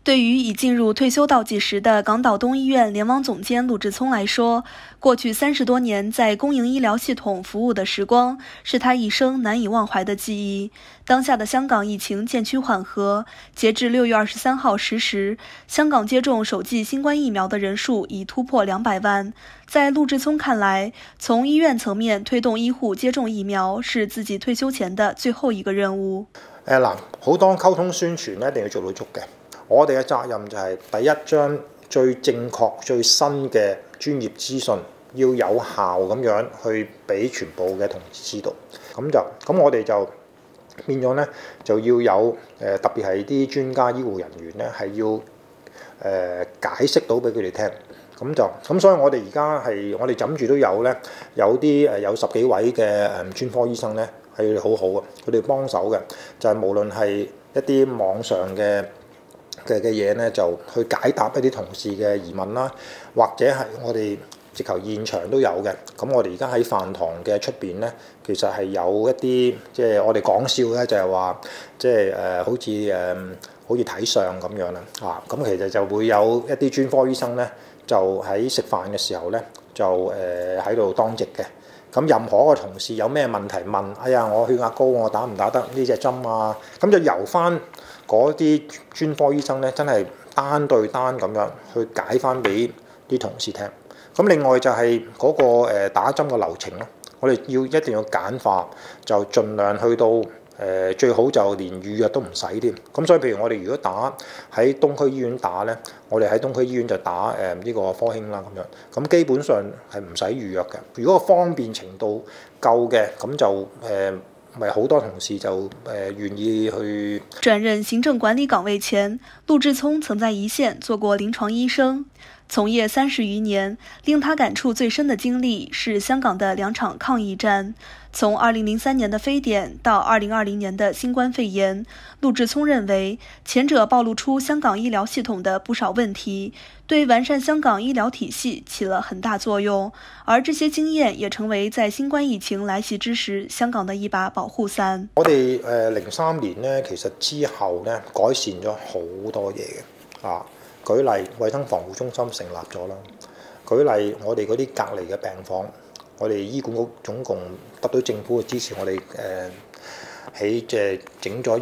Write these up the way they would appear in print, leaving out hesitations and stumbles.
对于已进入退休倒计时的港岛东医院联网总监陆志聪来说，过去30多年在公营医疗系统服务的时光，是他一生难以忘怀的记忆。当下的香港疫情渐趋缓和，截至6月23号10时，香港接种首剂新冠疫苗的人数已突破200万。在陆志聪看来，从医院层面推動醫護接種疫苗是自己退休前的最後一個任務。 好多溝通宣傳一定要做到足嘅。我哋嘅責任就係第一，將最正確、最新嘅專業資訊要有效咁樣去俾全部嘅同事知道。咁我哋就變咗咧，就要有特別係啲專家醫護人員咧，係要解釋到俾佢哋聽。咁所以我哋而家我哋枕住都有咧，有啲有10幾位嘅專科醫生咧係好好嘅，佢哋幫手嘅，就係無論係一啲網上嘅嘢咧，就去解答一啲同事嘅疑問啦，或者係我哋直頭現場都有嘅。咁我哋而家喺飯堂嘅出邊咧，其實係有一啲即係我哋講笑咧，就係話即係好似睇相咁樣啦嚇。咁其實就會有一啲專科醫生咧，就喺食飯嘅時候咧，就喺度當值嘅。咁任何一個同事有咩問題問，哎呀我血壓高，我打唔打得呢隻針啊？咁就由翻嗰啲專科醫生咧，真係單對單咁樣去解翻俾啲同事聽。咁另外就係嗰個打針嘅流程咯，我哋一定要簡化，就盡量去到最好就連預約都唔使添。咁所以譬如我哋如果打喺東區醫院打咧，我哋喺東區醫院就打呢個科興啦咁樣。咁基本上係唔使預約嘅。如果個方便程度夠嘅，咁就咪好多同事就願意去。 轉任行政管理崗位前，陸志聰曾在一線做過臨床醫生，從業30餘年，令他感觸最深的經歷是香港的2場抗疫戰。從2003年的非典到2020年的新冠肺炎，陸志聰認為前者暴露出香港醫療系統的不少問題，對完善香港醫療體系起了很大作用，而這些經驗也成為在新冠疫情來襲之時香港的一把保護傘。 我哋03年呢，其實之後呢改善咗好多嘢嘅啊。舉例，衛生防護中心成立咗啦。舉例，我哋嗰啲隔離嘅病房，我哋醫管局總共得到政府嘅支持，我哋即係整咗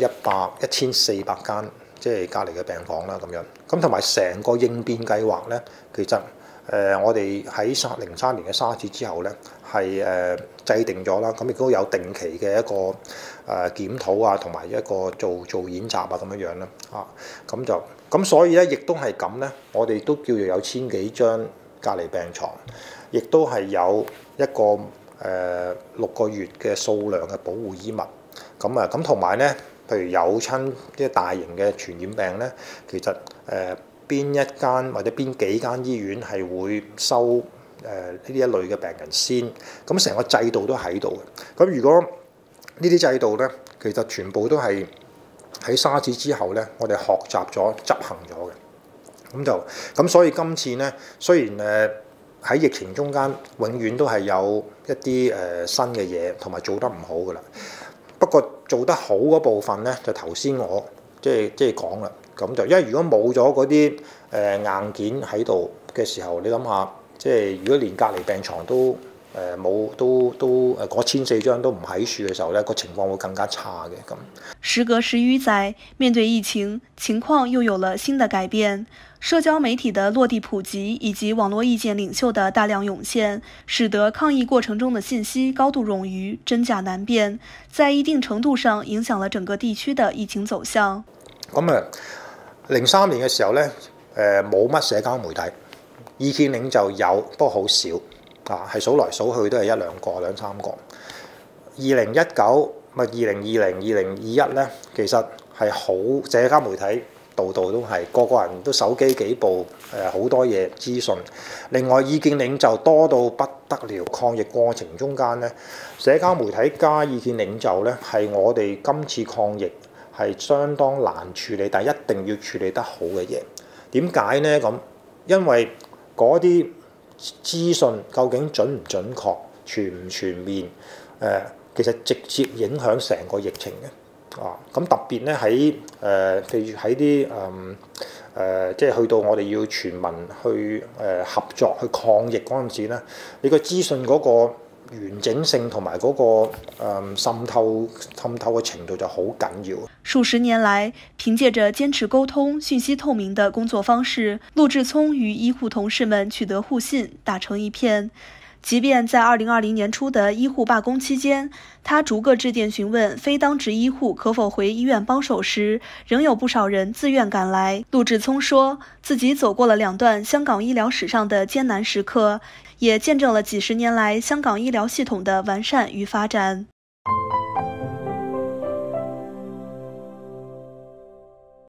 1400間即係隔離嘅病房啦咁樣。咁同埋成個應變計劃咧，其實我哋喺03年嘅沙士之後咧，係制定咗啦。咁亦都有定期嘅一個檢討啊，同埋一個做演習啊咁樣樣啦。咁所以咧，亦都係咁咧，我哋都叫做有1000幾張隔離病床，亦都係有一個6個月嘅數量嘅保護衣物。咁同埋咧，譬如有親即係大型嘅傳染病咧，其實邊一間或者邊幾間醫院係會收呢一類嘅病人先，咁成個制度都喺度嘅。咁如果呢啲制度咧，其實全部都係喺沙士之後咧，我哋學習咗、執行咗嘅。咁所以今次咧，雖然喺疫情中間，永遠都係有一啲新嘅嘢，同埋做得唔好噶啦。不過做得好嗰部分咧，就頭先我即係講啦。因為如果冇咗嗰啲硬件喺度嘅時候，你諗下，即係如果連隔離病床都冇嗰1400張都唔喺處嘅時候咧，個情況會更加差嘅咁。 時隔10餘載，面對疫情，情況又有了新的改變。社交媒體的落地普及以及網絡意見領袖的大量湧現，使得抗疫過程中的信息高度冗餘，真假難辨，在一定程度上影響了整個地區的疫情走向。 03年嘅時候咧，冇乜社交媒體，意見領袖有，不過好少啊，係數來數去都係1、2個、2、3個。2019咪2020、2021咧，其實係好社交媒體。度度都係，個人都手機幾部，好多嘢資訊。另外意見領袖多到不得了，抗疫過程中間咧，社交媒體加意見領袖咧，係我哋今次抗疫係相當難處理，但係一定要處理得好嘅嘢。點解呢？咁因為嗰啲資訊究竟準唔準確、全唔全面，其實直接影響成個疫情嘅。咁特別咧喺譬如喺啲即係去到我哋要全民去合作去抗疫嗰陣時咧，你個資訊嗰個完整性同埋嗰個滲透嘅程度就好緊要。 數十年來，憑借着堅持溝通、信息透明的工作方式，陸志聰與醫護同事們取得互信，打成一片。即便在2020年初的醫護罷工期間，他逐個致電詢問非當值醫護可否回醫院幫手時，仍有不少人自願趕來。陸志聰說，自己走過了2段香港醫療史上的艱難時刻，也見證了幾十年來香港醫療系統的完善與發展。